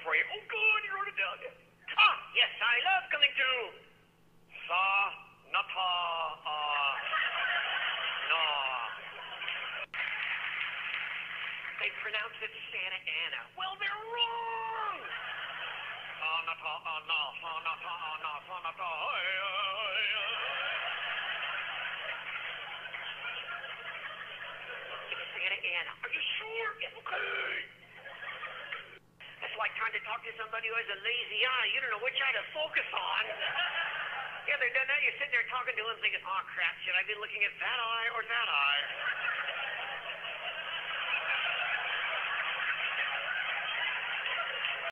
for you. Oh, good, you wrote it down. Ah, yes, I love coming to Nata, no. They pronounce it Santa Ana. Well, they're wrong. It's Santa Ana. Are you sure? Yes, okay. That's like trying to talk to somebody who has a lazy eye. You don't know which eye to focus on. Yeah, they're done that. You're sitting there talking to them thinking, oh, crap, should I be looking at that eye or that eye?